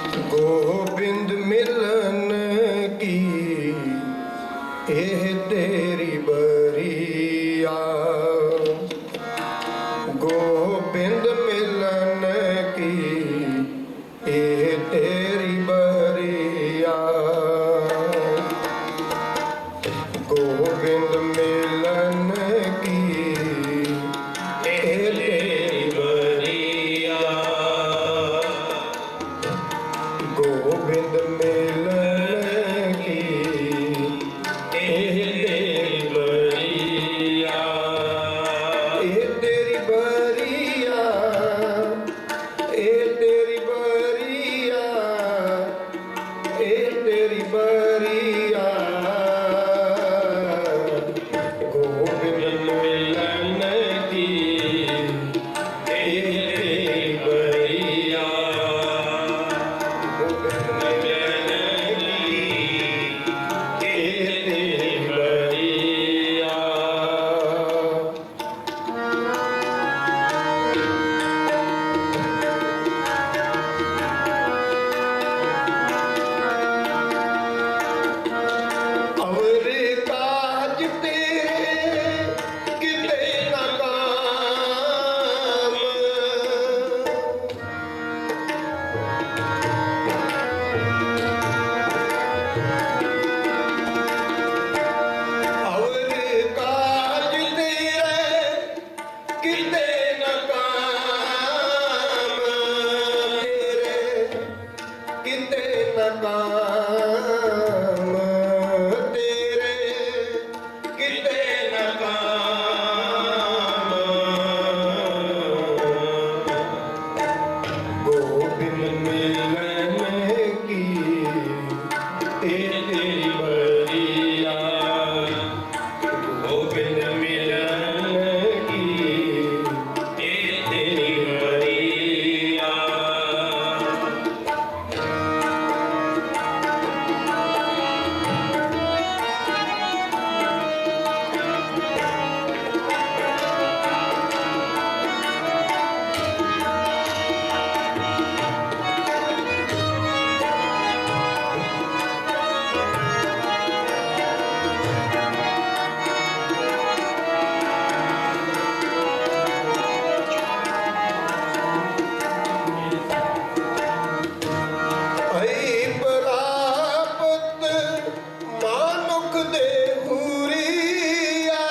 ਗੋਬਿੰਦ ਮਿਲਨ ਕੀ ਇਹ ਤੇਰੀ ਬਰੀਆ, ਗੋਬਿੰਦ ਮਿਲਨ ਕੀ ਇਹ ਤੇਰੀ ਬਰੀਆ, ਗੋਬਿੰਦ ਮਿਲਨ ਕੀ ਇਹ ਤੇਰੀ ਬਰੀਆ, ਗੋਬਿੰਦ ਮਿਲਨ ਕੀ ਇਹ ਤੇਰੀ ਬਰੀਆ, ਇਹ ਤੇਰੀ ਬਰੀਆ, ਇਹ ਤੇਰੀ ਬਰੀਆ, ਇਹ ਤੇਰੀ ਬਰੀਆ, ਗੋਬਿੰਦ ਮਿਲਨ ਕੀ ਇਹ ਤੇਰੀ ਬਰੀਆ, ਗੋਬਿੰਦ ਮਿਲਨ ਕੀ ਇਹ ਤੇਰੀ ਬਰੀਆ। ਅਵਰ ਕਾਜ ਤੇਰੇ ਕਿਤੇ ਨਾ ਕਾਮ, ਅਵਰ ਕਾਜ ਤੇਰੇ ਕਿਤੇ ਨਾ ਕਾਮ, ਤੇਰੇ ਕਿਤੇ ਨਾ ਕਾਮ, ਤੇਰੇ ਕਿਤੇ ਨਾ ਕਾਮ, ਗੋਬਿੰਦ ਮਿਲਨ ਕੀ ਇਹ ਤੇਰੀ ਬਰੀਆ, ਗੋਬਿੰਦ ਮਿਲਨ ਕੀ ਇਹ ਤੇਰੀ ਬਰੀਆ। ਅਈ ਪ੍ਰਾਪਤ ਮਾਨੁਖ ਦੇ ਹੁਰੀਆ,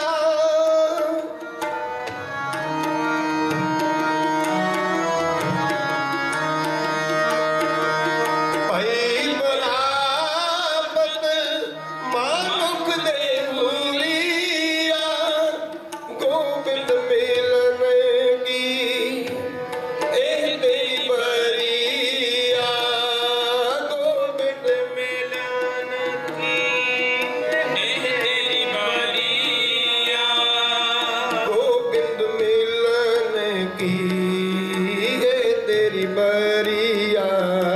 ਅਈ ਪ੍ਰਾਪਤ ਮਾਨੁਖ ਦੇ ਹੁਰੀਆ, ਗੋਬਿੰਦ ਮਿਲਨ ਕੀ ਇਹ ਤੇਰੀ ਬਰੀਆ, ਗੋਬਿੰਦ ਮਿਲਨ ਕੀ ਇਹ ਤੇਰੀ ਬਰੀਆ, ਗੋਬਿੰਦ ਮਿਲਨ ਕੀ ਇਹ ਤੇਰੀ ਬਰੀਆ,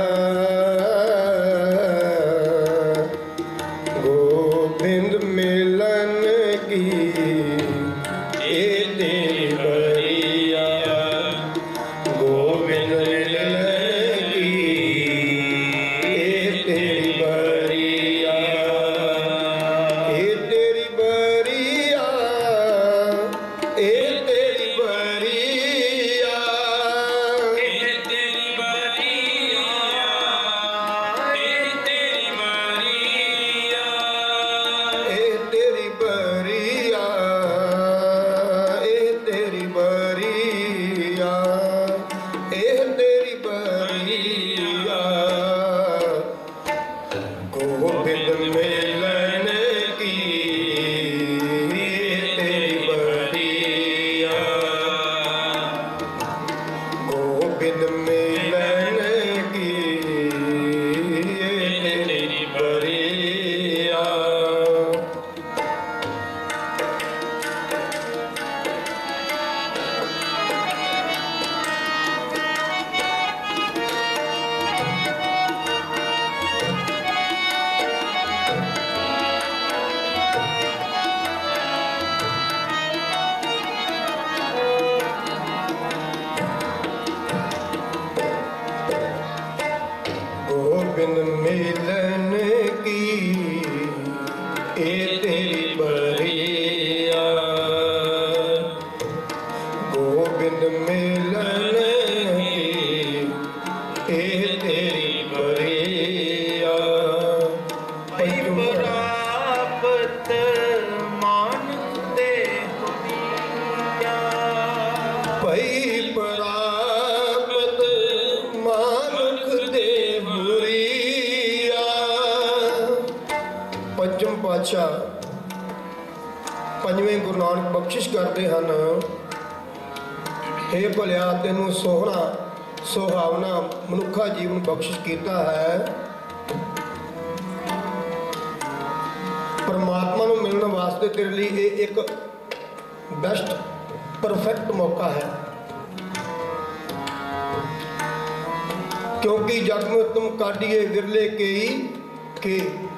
ਗੋਬਿੰਦ ਮਿਲਨ ਕੀ ਇਹ ਤੇਰੀ ਬਰੀਆ, ਗੋਬਿੰਦ ਮਿਲਨ ਕੀ ਇਹ ਤੇਰੀ ਬਰੀਆ, ਇਹ ਤੇਰੀ ਬਰੀਆ, ਇਹ ਤੇਰੀ ਬਰੀਆ, ਇਹ ਤੇਰੀ ਬਰੀਆ, ਇਹ ਤੇਰੀ ਬਰੀਆ, ਇਹ ਤੇਰੀ ਬਰੀਆ, ਇਹ ਤੇਰੀ ਬਰੀਆ, ਇਹ ਤੇਰੀ ਬਰੀਆ, ਗੋਬਿੰਦ ਮਿਲਨ ਕੀ ਇਹ ਤੇਰੀ ਬਰੀਆ, ਗੋਬਿੰਦ ਮਿਲਨ ਕੀ ਇਹ ਤੇਰੀ ਬਰੀਆ। ਪਾਤਸ਼ਾਹ ਪੰਜਵੇਂ ਗੁਰੂ ਨਾਨਕ ਬਖਸ਼ਿਸ਼ ਕਰਦੇ ਹਨ, ਹੇ ਭਲਿਆ ਤੈਨੂੰ ਸੋਹਣਾ ਸੁਹਾਵਣਾ ਮਨੁੱਖਾ ਜੀਵਨ ਬਖਸ਼ਿਸ਼ ਕੀਤਾ ਹੈ। ਪਰਮਾਤਮਾ ਨੂੰ ਮਿਲਣ ਵਾਸਤੇ ਤੇਰੇ ਲਈ ਇਹ ਇੱਕ ਬੈਸਟ ਪਰਫੈਕਟ ਮੌਕਾ ਹੈ, क्योंकि जग में तुम काटिए विरले केई के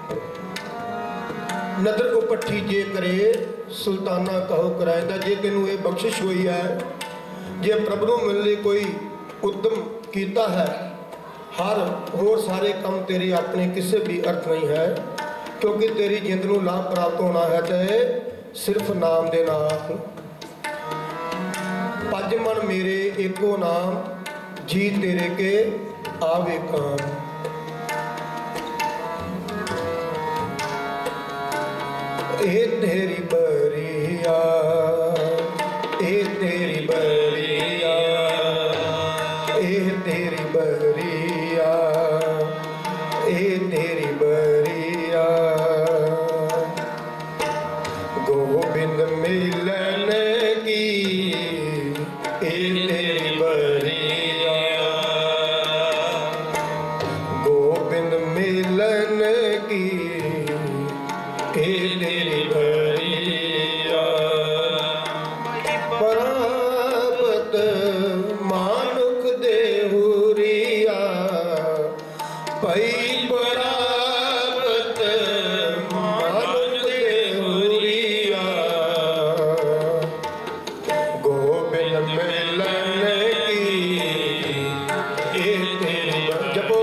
नदर उपट्ठी जे करे सुल्ताना कहो कराएंदा। जे तेनू ये बख्शिश हुई है, जे प्रभु नूं मिलने लई कोई उद्यम कीता है, हर होर सारे काम तेरे अपने किसी भी अर्थ नहीं है, क्योंकि तेरी जिंद नूं लाभ प्राप्त होना है ते सिर्फ नाम दे नाल। पज मन मेरे एको नाम जी तेरे के आवे काम। ए तेरी बरिया, ए तेरी बरिया, ए तेरी बरिया, ए तेरी बरिया। गोविंद मिलन की ए तेरी बरिया, मिलन की ए तेरी बरिया। प्राप्त मानुख देहुरिया पई, प्राप्त मानुख देहुरिया। गोविंद मिलन की ए तेरी जपो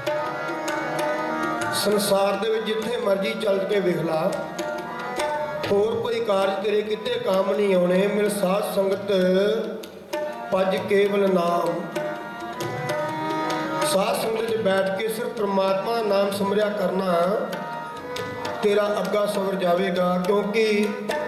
संसार दे विच जिथे मर्जी चल के वेख ला, ਹੋਰ ਕੋਈ ਕਾਰਜ ਤੇਰੇ ਕਿਤੇ ਕੰਮ ਨਹੀਂ ਆਉਣੇ। ਮਿਲ ਸਾਧ ਸੰਗਤ ਭਜ ਕੇਵਲ ਨਾਮ। ਸਾਧ ਸੰਗਤ 'ਚ ਬੈਠ ਕੇ ਸਿਰਫ ਪ੍ਰਮਾਤਮਾ ਦਾ ਨਾਮ ਸਿਮਰਿਆ ਕਰਨਾ, ਤੇਰਾ ਅੱਗਾ ਸਵਰ ਜਾਵੇਗਾ। ਕਿਉਂਕਿ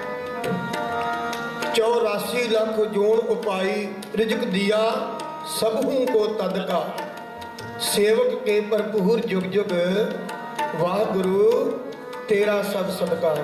84 ਲੱਖ ਜੋਨ ਉਪਾਈ ਰਿਜਕ ਦਿਆ ਸਭੂ ਕੋ ਤਦਕਾ। ਸੇਵਕ ਕੇ ਭਰਪੂਰ ਜੁਗ ਜੁਗ ਵਾਹਿਗੁਰੂ ਤੇਰਾ ਸਭ ਸਦਕਾ।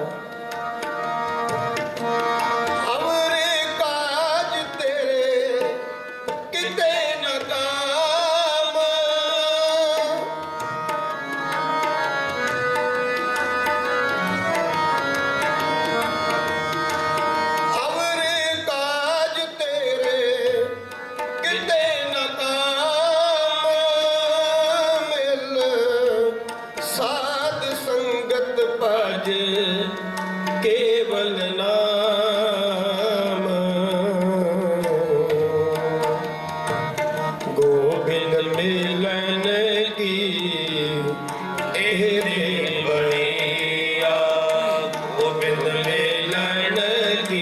ਕੇਵਲ ਨਾਮ ਗੋਬਿੰਦ ਮਿਲਨ ਕੀ ਇਹ ਬੜੀਆ। ਗੋਬਿੰਦ ਮਿਲਨ ਕੀ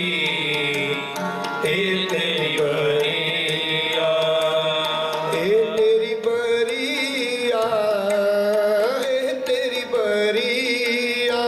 ਇਹ ਤੇਰੀ ਬੜੀਆ। ਇਹ ਤੇਰੀ ਬੜੀਆ, ਇਹ ਤੇਰੀ ਬੜੀਆ।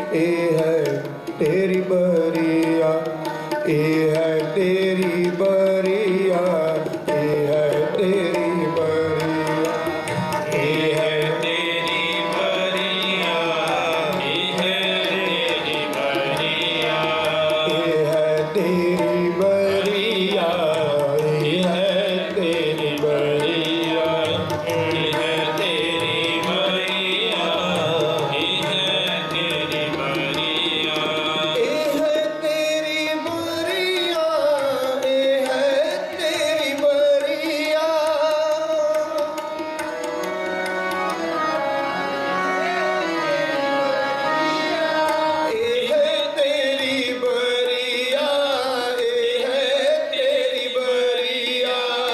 ਇਹ ਹੈ ਤੇਰੀ ਬਰੀਆ, ਇਹ ਹੈ ਤੇਰੀ ਬਰੀਆ, ਇਹ ਹੈ ਤੇਰੀ ਬਰੀਆ, ਇਹ ਹੈ ਤੇਰੀ ਬਰੀਆ, ਇਹ ਹੈ ਤੇਰੀ ਬਰੀਆ, ਇਹ ਹੈ ਤੇਰੀ ਬਰੀਆ, ਇਹ ਹੈ ਤੇਰੀ ਬਰੀਆ, ਇਹ ਹੈ ਤੇਰੀ ਬਰੀਆ, ਇਹ ਹੈ ਤੇਰੀ ਬਰੀਆ, ਇਹ ਹੈ ਤੇਰੀ ਬਰੀਆ, ਇਹ ਹੈ ਤੇਰੀ ਬਰੀਆ। ਇਹ ਹੈ ਤੇਰੀ ਬਰੀਆ, ਇਹ ਹੈ ਤੇਰੀ ਬਰੀਆ।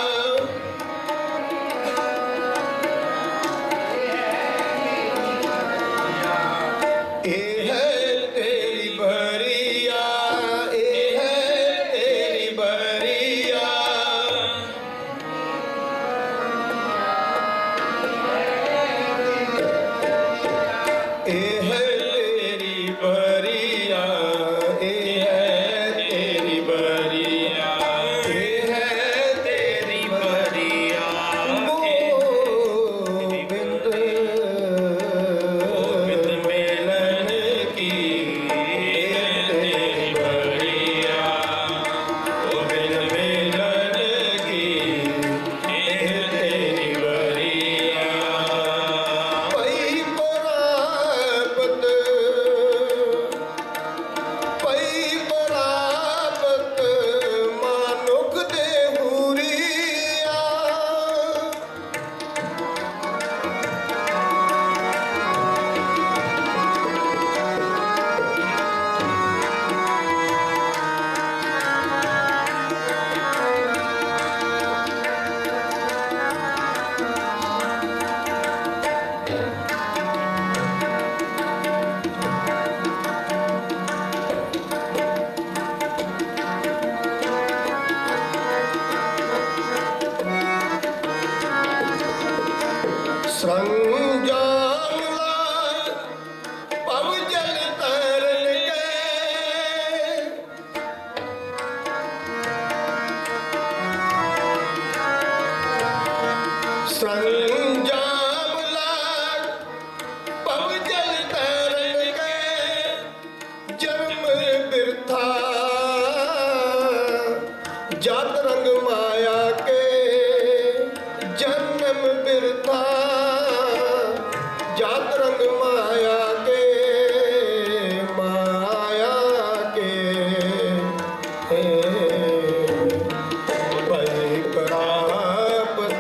ਇਹ ਹੈ ਤੇਰੀ ਬਰੀਆ, ਇਹ ਹੈ ਤੇਰੀ ਬਰੀਆ। ਇਹ ਹੈ ਤੇਰੀ ਬਰੀਆ, ਇਹ ਹੈ ਤੇਰੀ ਬਰੀਆ, ਇਹ ਹੈ ਤੇਰੀ ਬਰੀਆ। ਗੋਬਿੰਦ ਗੋਬਿੰਦ ਮਿਲਨ ਕੀ ਇਹ ਤੇਰੀ ਬਰੀਆ, ਗੋਬਿੰਦ ਮਿਲਨ ਕੀ ਇਹ ਤੇਰੀ ਬਰੀਆ, ਪਈ ਪ੍ਰਾਪਤ, ਪਈ ਪ੍ਰਾਪਤ ਮਾਨੁਖ ਦੇ ਹੁਰੀਆ। ਸਰੰਜਾਮ ਲਾਇ ਭਵ ਜਲ ਤਰਨ ਗਏ, ਸਰੰਜਾਮ ਲਾਇ ਭਵ ਜਲ ਤਰਨ ਗਏ। ਜਨਮ ਬਿਰਥਾ ਜਤ ਰੰਗ ਮਾਇਆ ਕੇ, ਜਨਮ ਬਿਰਥਾ ਜਤ ਰੰਗ ਮਾਇਆ ਕੇ, ਮਾਇਆ ਕੇ ਭਈ ਪ੍ਰਾਪਤ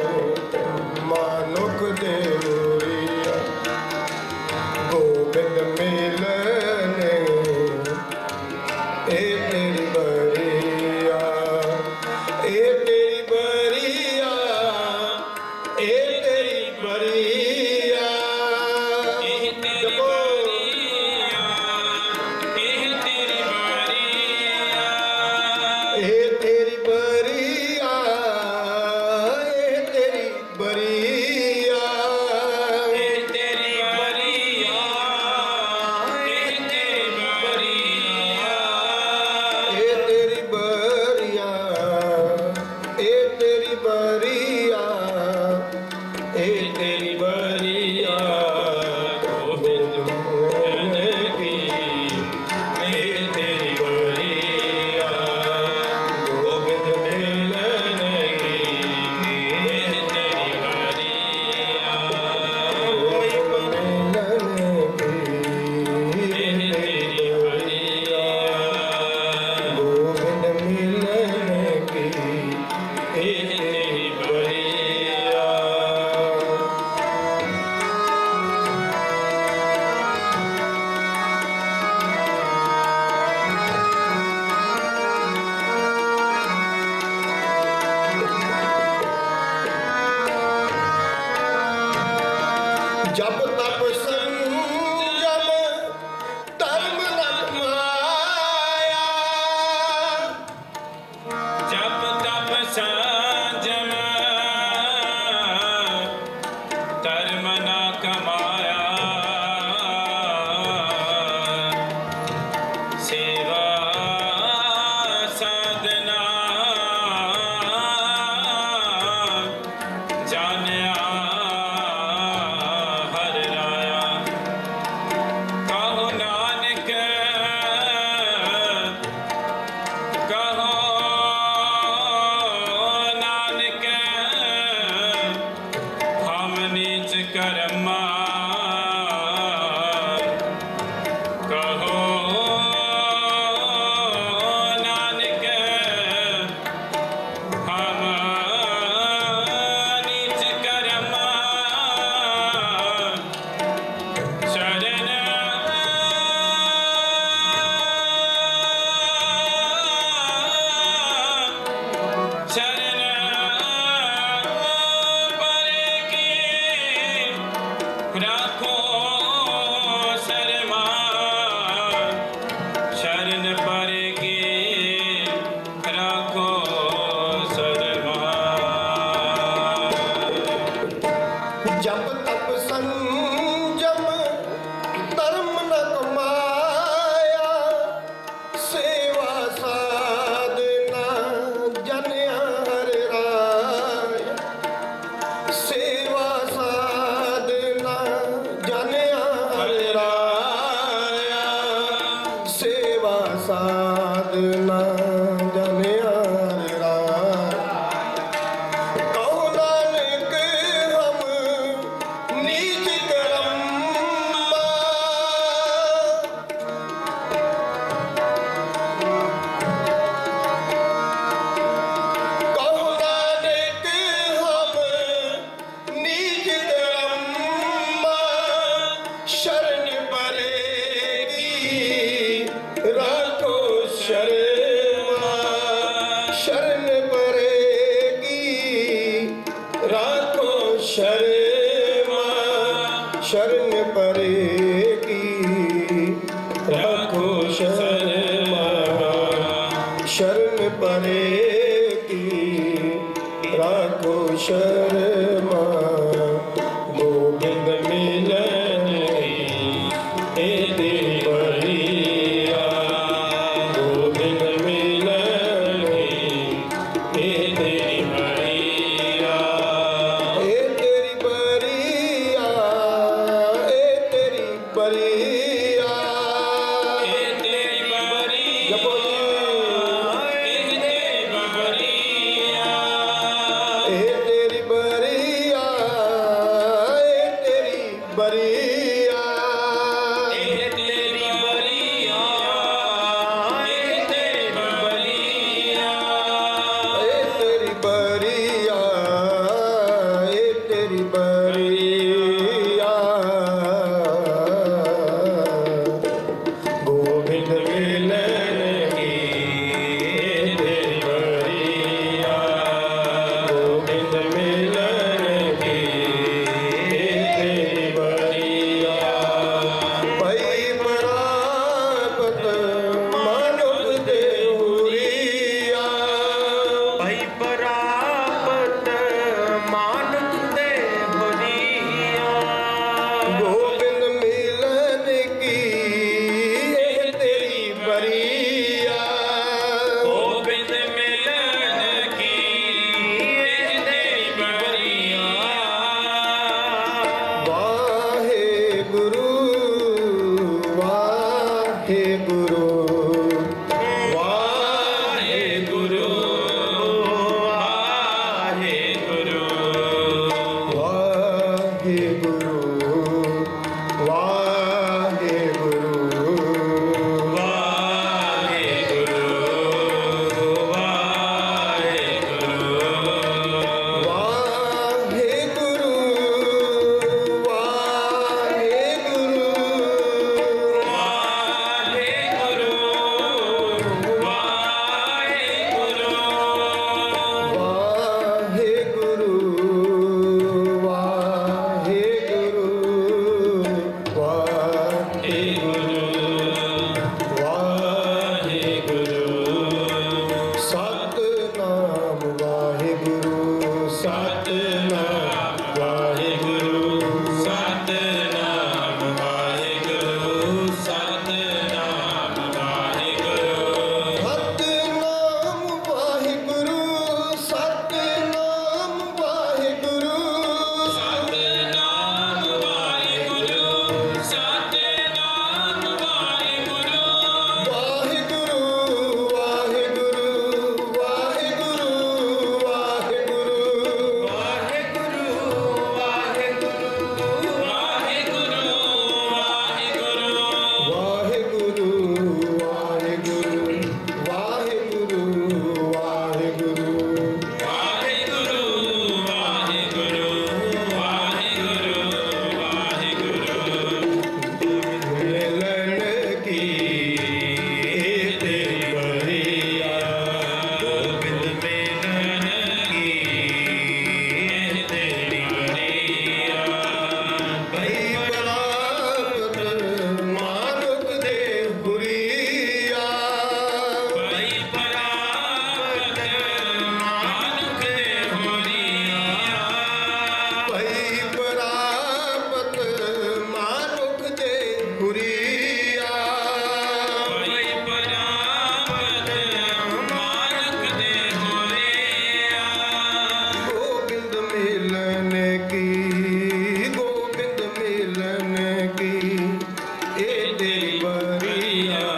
ਮਾਨੁਖ ਦੇ ਹੁਰੀਆ। ਗੋਬਿੰਦ ਮਿਲਨ ਇਹ ਤੇਰੀ ਬਰੀਆ, ਇਹ ਤੇਰੀ ਬਰੀਆ, ਇਹ ਤੇਰੀ ਬਰੀਆ। ਇਹ ਤੇਰੀ ਜਪੋ। ਬਰੀਆ, ਇਹ ਤੇਰੀ ਬਰੀਆ, ਇਹ ਤੇਰੀ ਬਰੀਆ, ਇਹ ਤੇਰੀ ਬਰੀਆ। ਇਹ ਤੇਰੀ ਬਰੀਆ, ਇਹ ਤੇਰੀ ਬਰੀਆ, ਇਹ ਤੇਰੀ ਬਰੀਆ, ਇਹ ਤੇਰੀ ਬਰੀਆ, ਇਹ ਤੇਰੀ ਬਰੀਆ। ਗੋਬਿੰਦ ਮਿਲਨ ਕੀ ਇਹ ਤੇਰੀ ਬਰੀਆ, ਗੋਬਿੰਦ ਮਿਲਨ ਕੀ ਇਹ ਤੇਰੀ ਬਰੀਆ, ਗੋਬਿੰਦ ਮਿਲਨ ਕੀ ਇਹ ਤੇਰੀ ਬਰੀਆ, ਗੋਬਿੰਦ ਮਿਲਨ ਕੀ ਇਹ ਤੇਰੀ ਬਰੀਆ। ਜਪ ਤਪ ਸੰਜਮ ਧਰਮ ਨ ਮਾਇਆ। ਜਪ ਤਪ ਸੰਜਮ ਧਰਮ ਨ ਕਮਾਇਆ, ਨਾ ਜਾਣਿਆ ਰਾਮ। ਕਹੋ ਨਾਨਕ ਹਮ ਨੀਚ ਕਰਮ ਕਹੋ ਨਾਨਕ ਹਮ ਨੀਚ ਕਰਮ ਸ਼ਰਨ ਪਰੇਗੀ ਰਾਖੋ ਸ਼ਰਮਾ। ਸ਼ਰਨ ਪਰੇਗੀ ਰਾਖੋ ਸ਼ਰਮਾ। ਸ਼ਰਨ ਪਰੇਗੀ ਰਾਖੋ ਸ਼ਰਮਾ। ਸ਼ਰਨ ਪਰੇਗੀ ਰਾਖੋ ਸ਼ਰਮਾ। ਗੋਬਿੰਦ ਮਿਲਨ ਇਹ ਤੇਰੀ ਬਰੀਆ। ਗੋਬਿੰਦ ਮਿਲਨ ਇਹ ਤੇਰੀ ਬਰੀਆ। ਇਹ ਤੇਰੀ ਬਰੀਆ। ਇਹ ਤੇਰੀ ਬਰੀਆ। ਇਹ ਤੇਰੀ ਬਰੀਆ ਜਪੋ ਜੀ। ਇਹ ਤੇਰੀ ਬਰੀਆ ਇਹ ਤੇਰੀ ਬਰੀਆ। ਇਹ ਤੇਰੀ ਬਰੀਆ। ਇਹ ਤੇਰੀ ਬਰੀਆ ਇਹ ਤੇਰੀ ਬਰੀਆ ਇਹ ਤੇਰੀ ਬਰੀਆ। ਇਹ ਤੇਰੀ ਬਰੀਆ। ਗੋਬਿੰਦ ਮਿਲਨ ਕੀ ਇਹ ਤੇਰੀ ਬਰੀਆ। ਗੋਬਿੰਦ ਮਿਲਨ ਕੀ ਇਹ ਤੇਰੀ ਬਰੀਆ। ਭਈ ਪ੍ਰਾਪਤ ਮਨੁਖ ਦੇਹੁਰੀਆ। ਭਈ ਪ੍ਰਾਪਤ ਮਾਨੁਖ ਦੇ ਬਰੀਆ ਗੋਬਿੰਦ ਮਿਲਨ ਕੀ ਇਹ ਤੇਰੀ ਬਰੀਆ। ਗੋਬਿੰਦ ਮਿਲਨ ਕੀ ਇਹ ਤੇਰੀ ਬਰੀਆ ਵਾਹਿਗੁਰੂ ਵਾਹਿਗੁਰੂ ਵਾਹਿਗੁਰੂ ਵਾਹਿਗੁਰੂ ਵਾਹਿਗੁਰੂ ਵਾਹਿਗੁਰੂ ਵਾਹਿਗੁਰੂ ਵਾਹਿਗੁਰੂ ਵਾਹਿਗੁਰੂ ਸਤਿਨਾਮ ਵਾਹਿਗੁਰੂ ਸਤਿਨਾਮ ਵਾਹਿਗੁਰੂ ਸਤਿਨਾਮ ਵਾਹਿਗੁਰੂ ਸਤਿਨਾਮ ਵਾਹਿਗੁਰੂ ਸਤਿਨਾਮ ਵਾਹਿਗੁਰੂ ਸਤਿਨਾਮ ਵਾਹਿਗੁਰੂ ਸਤਿਨਾਮ ਵਾਹਿਗੁਰੂ ਸਤਿਨਾਮ ਵਾਹਿਗੁਰੂ ਵਾਹਿਗੁਰੂ ਵਾਹਿਗੁਰੂ ਵਾਹਿਗੁਰੂ ਤੇਰੀ ਬਰੀਆ